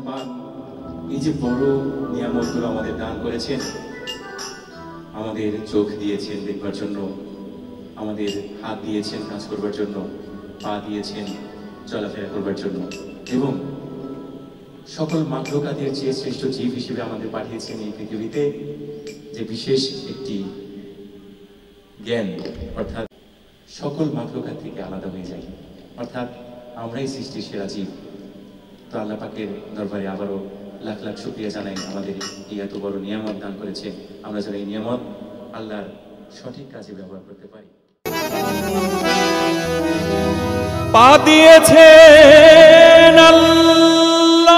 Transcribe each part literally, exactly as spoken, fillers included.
পাক এই যে বড় নিয়ামতগুলো আমাদের দান করেছেন, আমাদের চোখ দিয়েছেন দেখবার জন্য, আমাদের হাত দিয়েছেন কাজ করবার জন্য, পা দিয়েছেন চলাফেরা করবার জন্য, এবং সকল মাখলুকাতের চেয়ে শ্রেষ্ঠ জীব হিসেবে আমাদের পাঠিয়েছেন এই পৃথিবীতে, যে বিশেষ একটি জ্ঞান, অর্থাৎ সকল মাখলুকাত থেকে আলাদা হয়ে যায়, অর্থাৎ আমরাই সৃষ্টির সেরা জীব। তো আল্লাহ পাকের দরবারে আবারও লাখ লাখ শুকরিয়া জানাই, আমাদের এই এত বড় নিয়ামত দান করেছে, আমরা যেন এই নিয়ামত আল্লাহর সঠিক কাজে ব্যবহার করতে পারি। পা দিয়েছেন আল্লাহ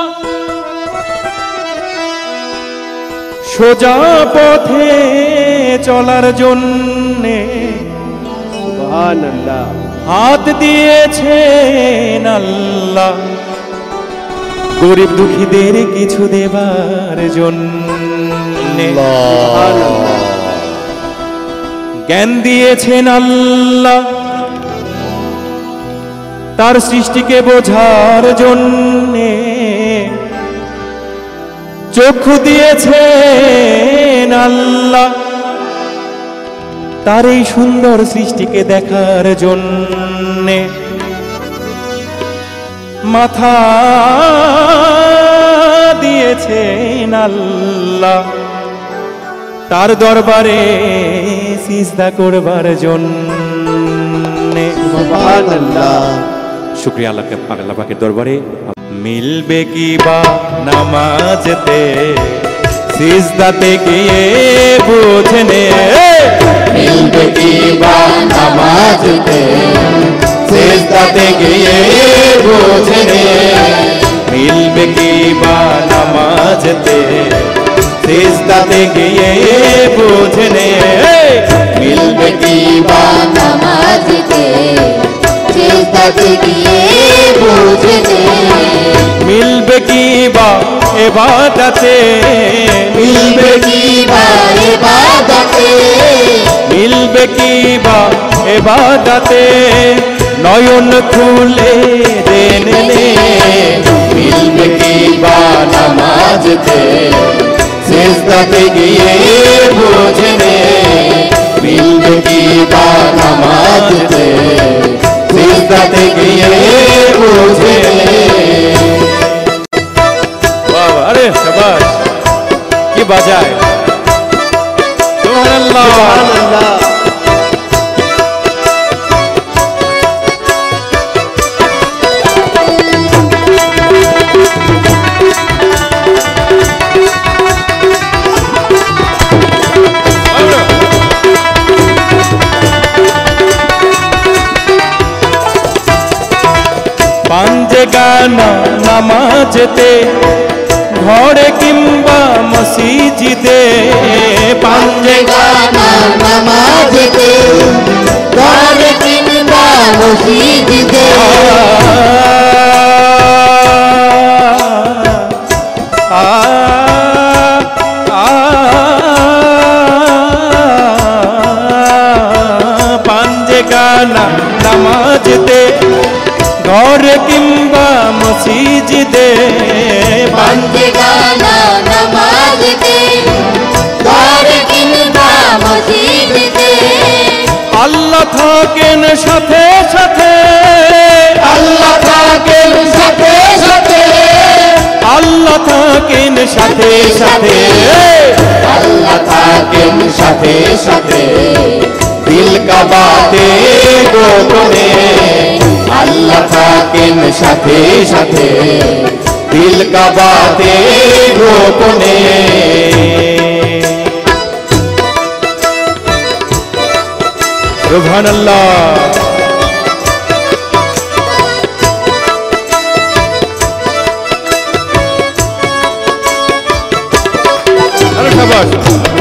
সোজা পথে চলার জন্যে, সুবহানাল্লাহ। হাত দিয়েছেন আল্লাহ গরিব দুঃখীদের কিছু দেবার জন্যে, জ্ঞান দিয়েছেন আল্লাহ তার সৃষ্টিকে বোঝার জন্যে, চক্ষু দিয়েছেন আল্লাহ তার এই সুন্দর সৃষ্টিকে দেখার জন্যে, মাথা দিয়েছেন আল্লাহ তার দরবারে সিজদা করবার জন্যে। সুবহানাল্লাহ। শুকরিয়া আল্লাহকে পাক, আল্লাহ পাকের দরবারে। মিলবে কি বা নামাজতে সিজদাতে গিয়ে বুঝনে, মিলবে কি বা নামাজতে সিজদাতে গিয়ে বুঝনে, মিলবে কি বা নামাজতে সিজদাতে গিয়ে বুঝনে, মিলবে কি বা নামাজতে সিজদাতে গিয়ে বুঝনে, মিলবে কি বা ইবাদতে, মিলবে কি বা ইবাদতে, মিলবে কি বা ইবাদতে, নয়ন খুলে দেনে, মিলবে কি বা নামাজতে সিজদাতে গিয়ে বুঝনে, মিলবে কি বা নামাজতে সিজদাতে গিয়ে বুঝনে। বাবা, আরে শাবাশ, কি বাজায়! সুবহানাল্লাহ, সুবহানাল্লাহ। পাঞ্জে গানা নামাজতে ঘরে কিংবা মসজিদে, পাঞ্জে গানা নামাজতে ঘরে কিংবা মসজিদে, পাঞ্জে গানা নামাজতে ঘরে কিংবা মসজিদে, পাঞ্জে গানা নামাজতে ঘরে কিংবা মসজিদে, আল্লাহ থাকেন সাথে সাথে, আল্লাহ থাকেন সাথে সাথে, আল্লাহ থাকেন সাথে সাথে, আল্লাহ থাকেন সাথে সাথে, দিল কা বাতে গোপনে, আল্লাহ থাকেন সাথে সাথে, দিল কা বাতে গোপনে। সুবহানাল্লাহ। আরে শাবাশ।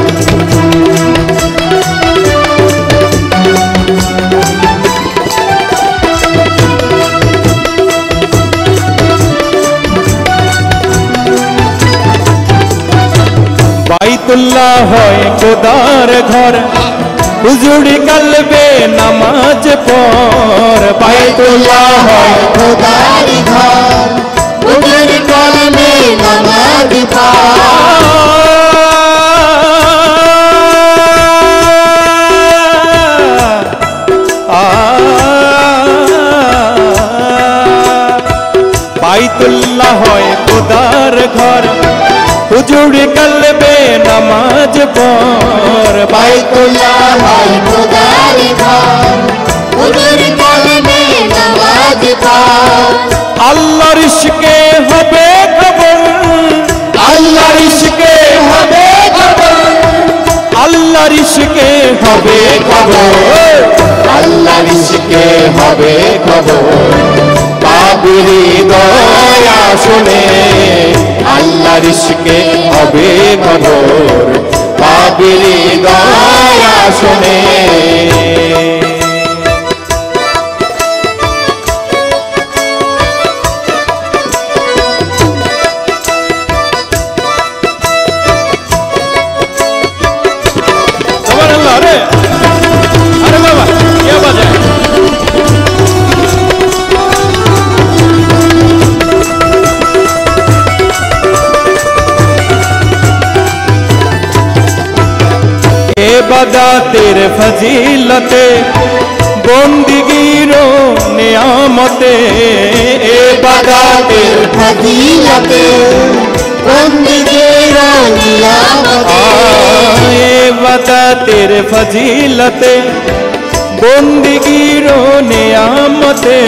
বাইতুল্লাহ হয় খোদার ঘর, হুজুরি কলবে নামাজ পড়, বাইতুল্লাহ হয় খোদার ঘর, হুজুরি কলবে বাইতুল্লাহ হয় খোদার ঘর হুজুর কলবে নামাজ পড় বাইতুল্লাহ হয় খোদার ঘর হুজুর কলবে নামাজ পড় আল্লাহর ইশকে হবে খবর আল্লাহর ইশকে হবে খবর আল্লাহর ইশকে হবে খবর আল্লাহর ইশকে হবে খবর পাপির দয়া শুনে আল্লাহর ইশকে হবে খবর পাপির দয়া শুনে ইবাদতের ফজিলতে বন্দিগির নিয়ামতে ইবাদতের ফজিলতে বন্দিগির নিয়ামতে ইবাদতের ফজিলতে বন্দিগির নিয়ামতে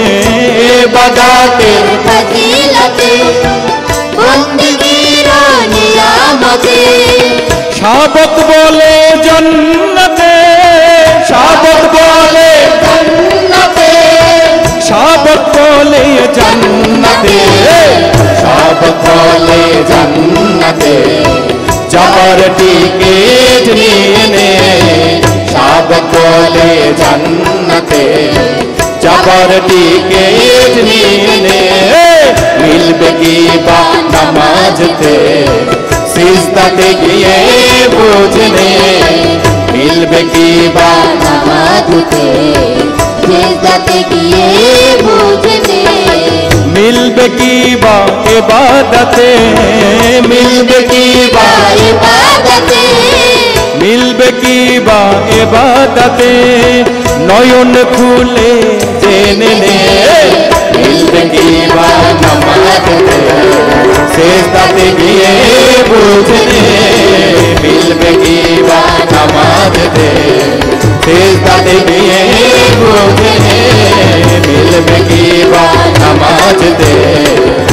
ইবাদতের ফজিলতে বন্দিগির নিয়ামতে শাবত বলে জন্নতে শাবত বলে জন্নতে শাবত বলে জন্নতে শাবত বলে জন্নতে যাবার টিকিট নিয়ে নে শাবত বলে জন্নতে যাবার টিকিট নিয়ে নে মিলবে কি বা নামাজতে সিজদাতে গিয়ে বুঝনে মিলবে কি বা নামাজতে সিজদাতে গিয়ে বুঝনে মিলবে কি বা ইবাদতে মিলবে কি বা ইবাদতে মিলবে কি বা ইবাদতে নয়ন খুলে জেনে নে মিলবে কি বা নামাজতে সিজদাতে গিয়ে বুঝনে মিলবে কি বা নামাজতে সিজদাতে গিয়ে বুঝনে মিলবে কি বা নামাজতে